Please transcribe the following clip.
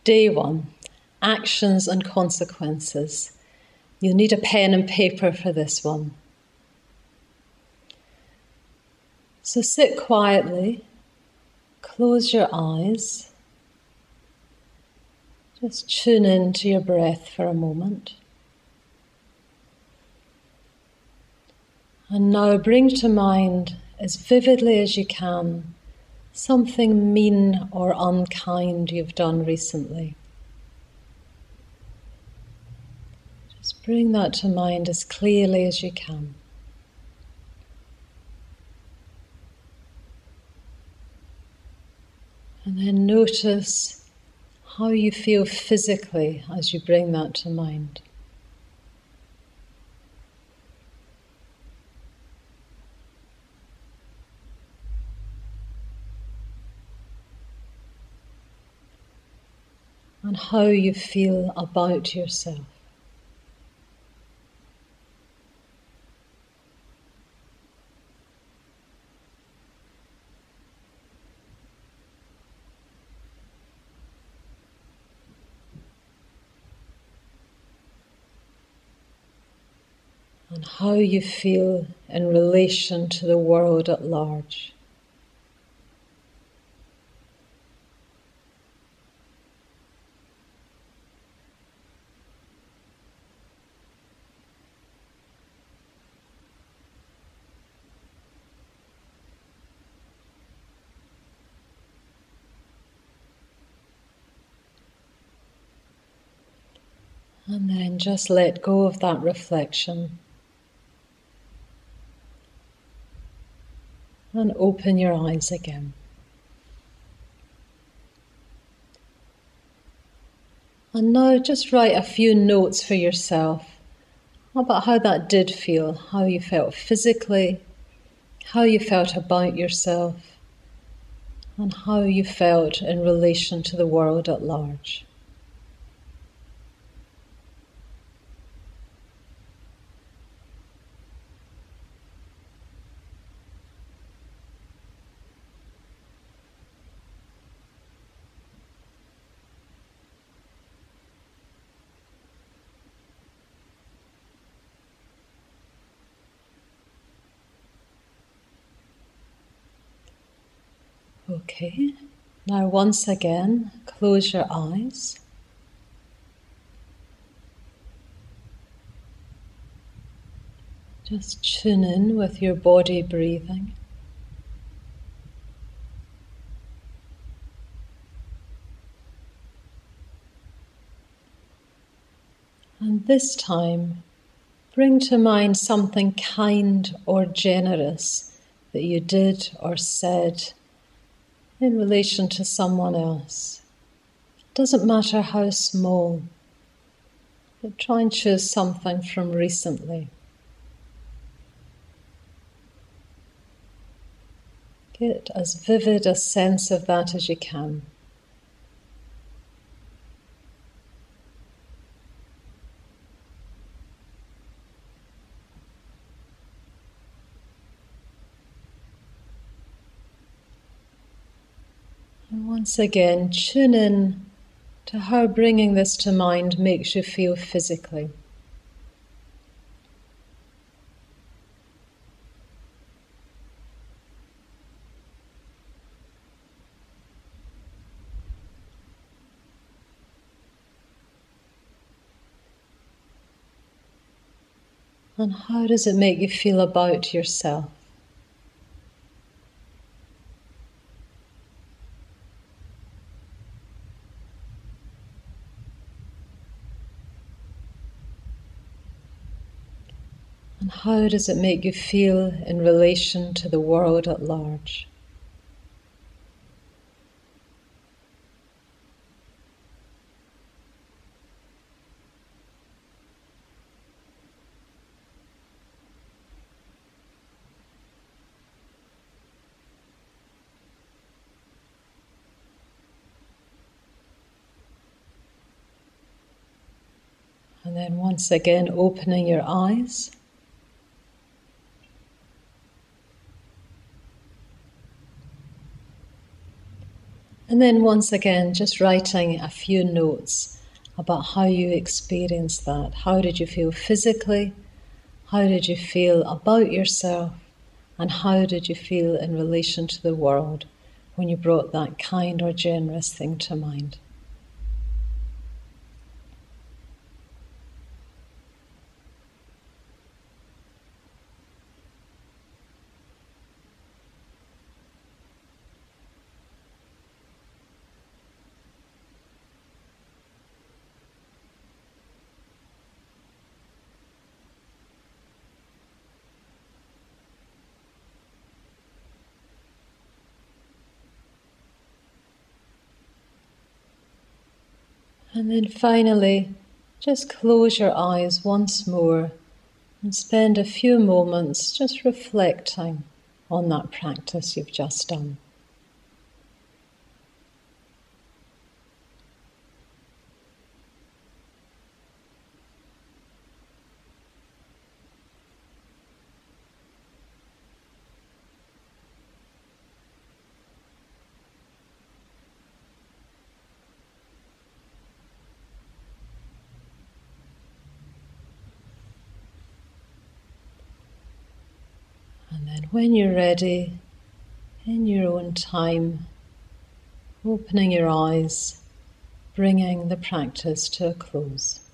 Day 1, actions and consequences. You'll need a pen and paper for this one. So sit quietly, close your eyes, just tune in to your breath for a moment. And now bring to mind, as vividly as you can, something mean or unkind you've done recently. Just bring that to mind as clearly as you can. And then notice how you feel physically as you bring that to mind. And how you feel about yourself. And how you feel in relation to the world at large. And then just let go of that reflection. And open your eyes again. And now just write a few notes for yourself about how that did feel, how you felt physically, how you felt about yourself, and how you felt in relation to the world at large. Okay, now once again, close your eyes. Just tune in with your body breathing. And this time, bring to mind something kind or generous that you did or said in relation to someone else. It doesn't matter how small, but try and choose something from recently. Get as vivid a sense of that as you can. And once again, tune in to how bringing this to mind makes you feel physically. And how does it make you feel about yourself? And how does it make you feel in relation to the world at large? And then once again, opening your eyes. And then once again, just writing a few notes about how you experienced that. How did you feel physically? How did you feel about yourself? And how did you feel in relation to the world when you brought that kind or generous thing to mind? And then finally, just close your eyes once more and spend a few moments just reflecting on that practice you've just done. And then when you're ready, in your own time, opening your eyes, bringing the practice to a close.